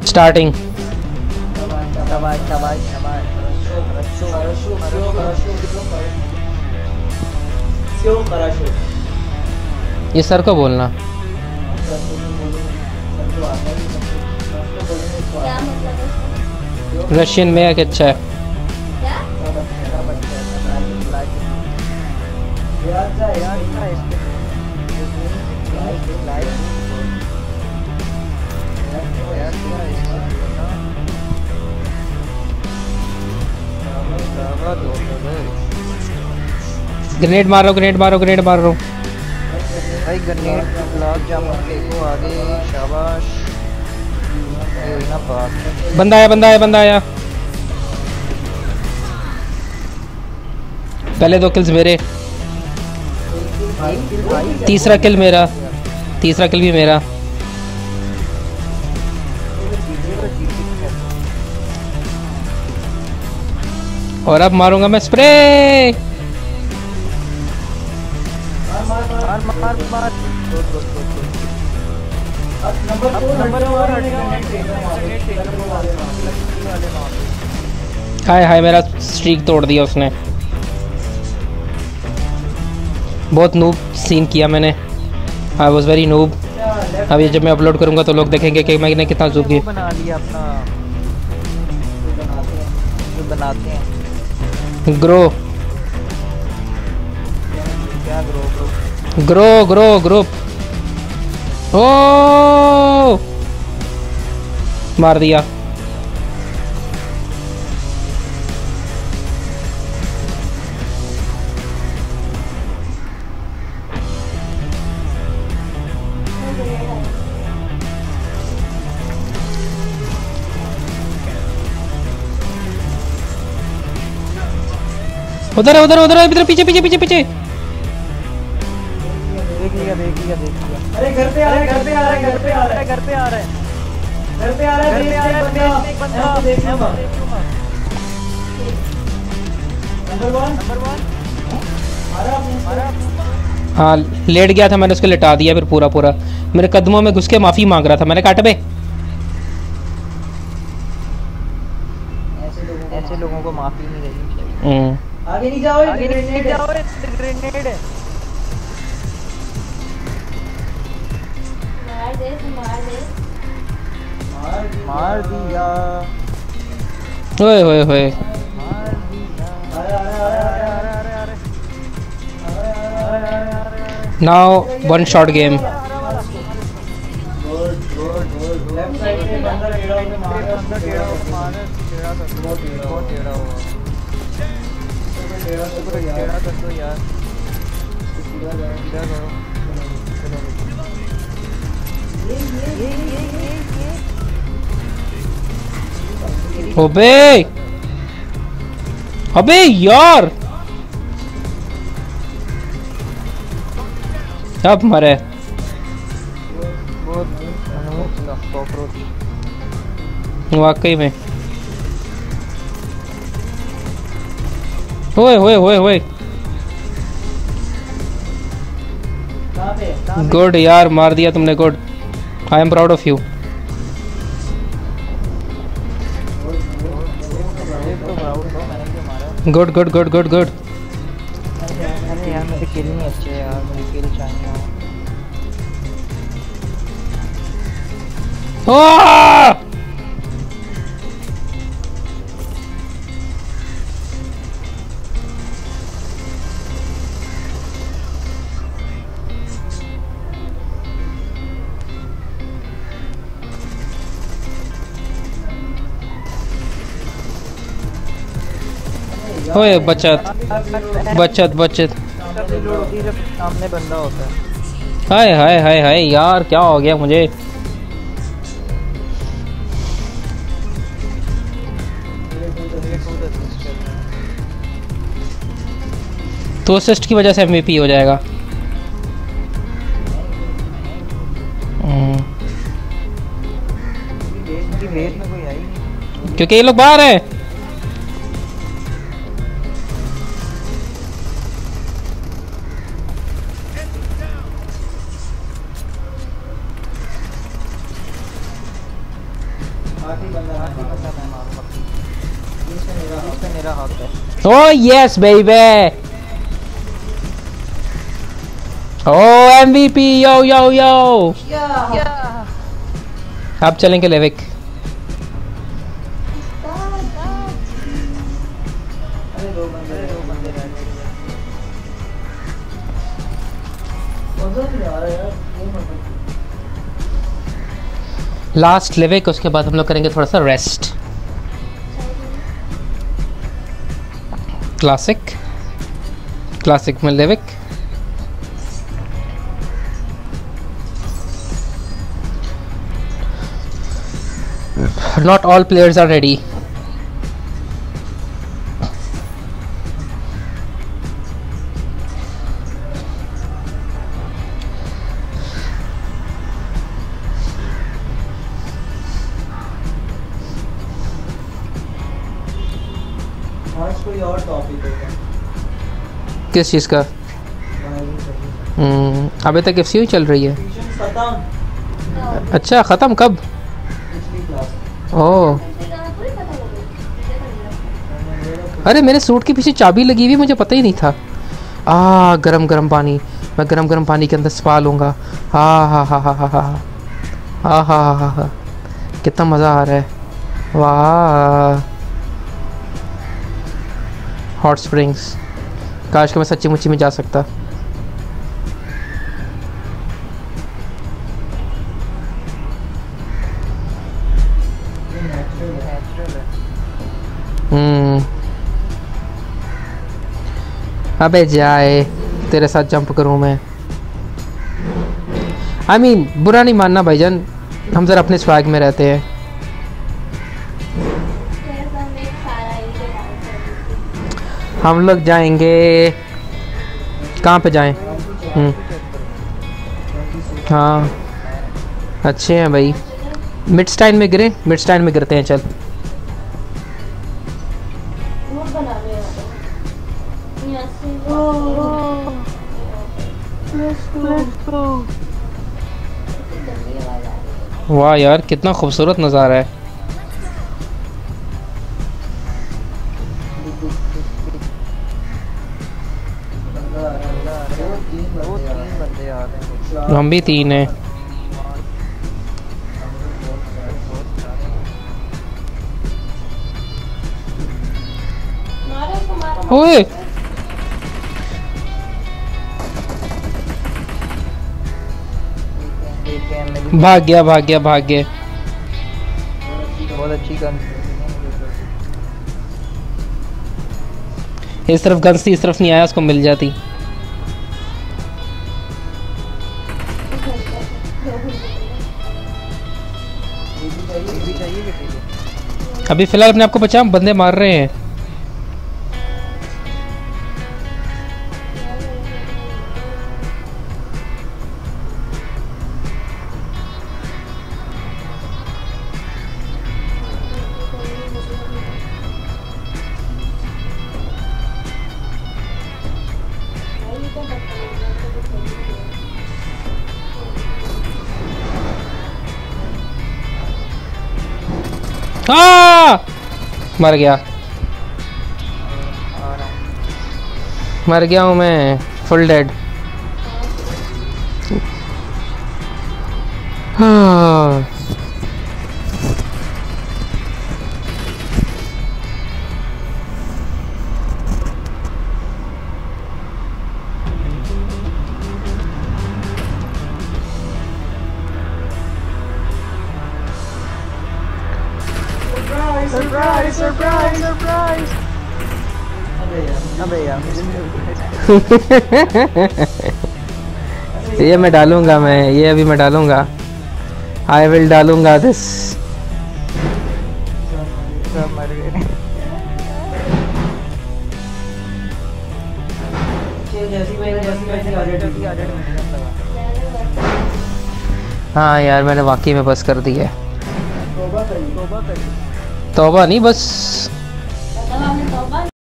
Starting. ये sir को बोलना। रशियन में है कि अच्छा है। ग्रेनेड मारो, ग्रेनेड मारो, ग्रेनेड मार रहा हूँ भाई। ग्रेनेड गुलाब जामुन फेंको आगे, शाबाश। ना बात। बंदा आया, बंदा आया, बंदा आया। पहले 2 किल्स मेरे, तीसरा किल मेरा, तीसरा किल भी मेरा। और अब मारूंगा मैं स्प्रे। मार मार मार। हाय हाय, मेरा स्ट्रीक तोड़ दिया उसने। बहुत नूब सीन किया मैंने। I was very noob. अब ये जब मैं अपलोड करूंगा तो लोग देखेंगे कि मैंने कितना जूम किया। बना लिया अपना, जो बनाते हैं। ग्रो क्या grow grow? Grow grow grow. ओ मार दिया। उधर है, उधर उधर, इधर पीछे पीछे पीछे पीछे। देख लिया देख लिया देख लिया। अरे घर पे आ रहा है, घर पे आ रहा है, घर पे आ रहा है, घर पे आ रहा है, घर पे आ रहा है, घर पे आ रहा है। एक बंदा देख लूंगा। नंबर 1 मारा। हाँ लेट गया था, मैंने उसको लिटा दिया फिर पूरा पूरा। मेरे कदमों में घुस के माफी मांग रहा था, मैंने काट बे। ऐसे लोगों को माफी नहीं देनी चाहिए। आगे नहीं जाओ, आगे नहीं जाओ, ग्रेनेड है। मार दिया। ओए होए होए। मार दिया। Now 1 shot game. Left side पे बंदा टेढ़ा होके मार रहा है, अंदर टेढ़ा होकर मार रहा है। टेढ़ा कर दो, बहुत टेढ़ा हुआ। टेढ़ा कर दो यार, सीधा करो। अबे अबे यार, अब मरे। वाकई में। होए होए होए होए। गुड यार, मार दिया तुमने, good. I am proud of you. Good good good good good. अरे यार मेरे किल नहीं अच्छे यार, मुझे किल चाहिए। ओए बचत बचत बचत। सामने बंदा होता है। हाय हाय हाय हाय यार, क्या हो गया मुझे। तो असिस्ट की वजह से एमवीपी हो जाएगा। क्योंकि ये लोग बाहर हैं। आखिरी बंदा आखिरी बंदा मैं मारूंगा। इस पे मेरा हक है। Oh yes baby. Oh MVP yo yo yo. अब चलेंगे लेविक। अरे दो बंदे रह गए। मजा नहीं आ रहा यार, ये मत। लास्ट लेविक, उसके बाद हम लोग करेंगे थोड़ा सा रेस्ट। क्लासिक में लेविक। Not all players are ready. आज कोई और टॉपिक होगा। किस चीज़ का? अभी तक एफसीयू चल रही है। ट्यूशन खत्म। अच्छा ख़त्म कब? पिछली क्लास। ओह अरे मेरे सूट के पीछे चाबी लगी हुई, मुझे पता ही नहीं था। गरम गरम पानी, मैं गरम गरम पानी के अंदर स्पा लूँगा। हाँ हाँ हाँ हाँ हाँ हाँ हाँ हाँ हाँ हाँ, कितना मज़ा आ रहा है। वाह हॉट स्प्रिंग्स, काश कि मैं सच्ची मुच्ची में जा सकता। अबे जाए, तेरे साथ जंप करूं मैं। I mean, बुरा नहीं मानना भाईजान, हम जरा अपने स्वैग में रहते हैं। हम लोग जाएंगे, कहाँ पे जाएं? हाँ अच्छे हैं भाई। मिडस्टाइन में गिरे, मिडस्टाइन में गिरते हैं। चल वाह यार कितना खूबसूरत नज़ारा है। हम भी 3 हैं। ओए भाग गया भाग गया भाग गया। बहुत अच्छी गन। इस तरफ गन थी, इस तरफ नहीं आया, उसको मिल जाती। अभी फिलहाल अपने आप को बचा, बंदे मार रहे हैं। मर गया, मर गया हूँ मैं, फुल डेड। सरप्राइज। अबे यार ये मैं डालूंगा, मैं ये अभी मैं डालूंगा। आई विल डालूंगा दिस। सब मर गए। हाँ यार मैंने वाकई में बस कर दी है। तौबा करी। तौबा नहीं, बस